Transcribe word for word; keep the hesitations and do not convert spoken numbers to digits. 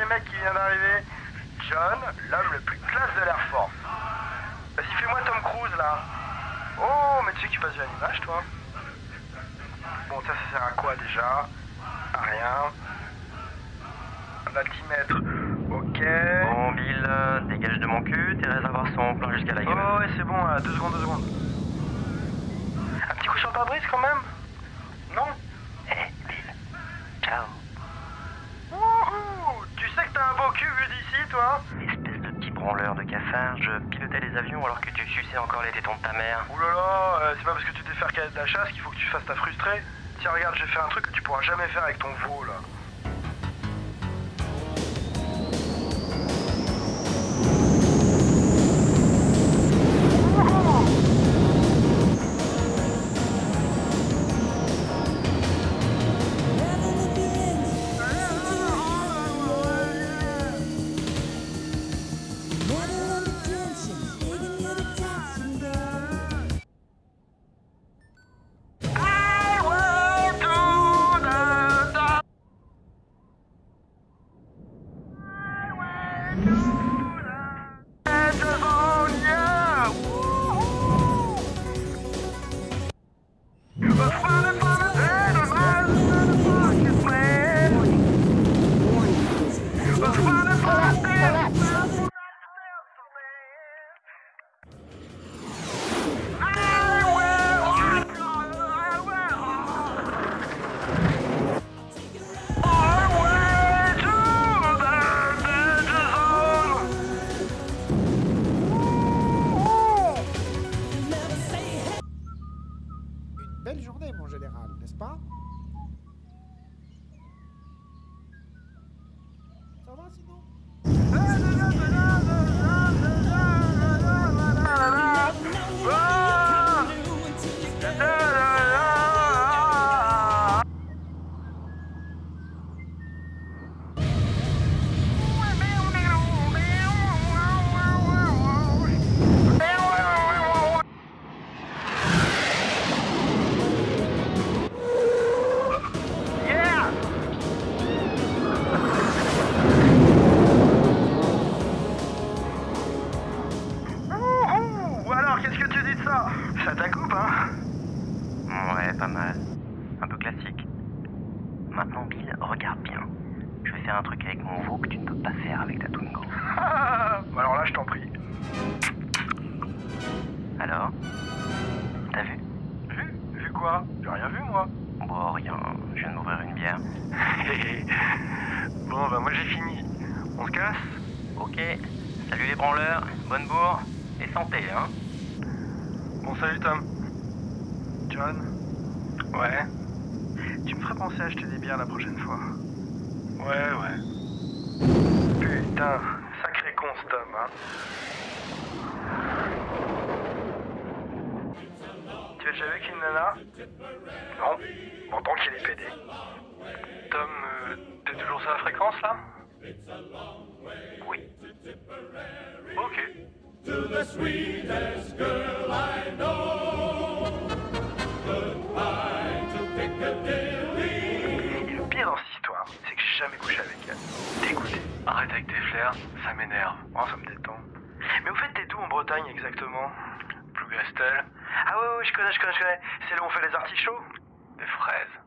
dernier mec qui vient d'arriver. John, l'homme le plus classe de l'Air Force. Vas-y, fais-moi Tom Cruise, là. Oh, mais tu sais que tu passes bien l'image, toi. Bon, ça, ça sert à quoi, déjà? À rien. Un altimètre. Ok. Bon, Bill, euh, dégage de mon cul, tes réservoirs sont pleins jusqu'à la gueule. Oh, ouais, c'est bon, euh, deux secondes, deux secondes. Un petit coup sur le pare-brise, quand même? Non? Eh, Bill, ciao. Wouhou! Tu sais que t'as un beau cul vu d'ici, toi? Espèce de petit branleur de cafard, je pilotais les avions alors que tu suçais encore les tétons de ta mère. Ouh là là, euh, c'est pas parce que tu t'es fait recaler de la chasse qu'il faut que tu fasses ta frustrée. Tiens, regarde, j'ai fait un truc que tu pourras jamais faire avec ton veau, là. Belle journée, mon général, n'est-ce pas? Ça va sinon? Ça t'accoupe, hein? Ouais, pas mal. Un peu classique. Maintenant, Bill, regarde bien. Je vais faire un truc avec mon veau que tu ne peux pas faire avec ta Twingo. Alors là, je t'en prie. Alors? T'as vu? Vu? Vu quoi? J'ai rien vu, moi. Bon, rien. Je viens de m'ouvrir une bière. Bon, bah moi j'ai fini. On se casse? Ok. Salut les branleurs. Bonne bourre. Et santé, hein? Bon, salut Tom. John? Ouais? Tu me ferais penser à acheter des bières la prochaine fois. Ouais, ouais. Putain, sacré con ce Tom, hein. Tu as déjà vu avec une nana? Non. Bon, tant qu'il est pédé. Tom, euh, t'es toujours sur la fréquence, là? Oui. Ok. To the sweetest girl I know. Goodbye to Piccadilly. Et le pire dans cette histoire, c'est que j'ai jamais couché avec elle. Dégoûté. Arrête avec tes flairs, ça m'énerve. Oh, ça me détend. Mais au fait, t'es d'où en Bretagne exactement? Plougastel. Ah ouais, ouais, je connais, je connais, je connais. C'est là où on fait les artichauts? Des fraises.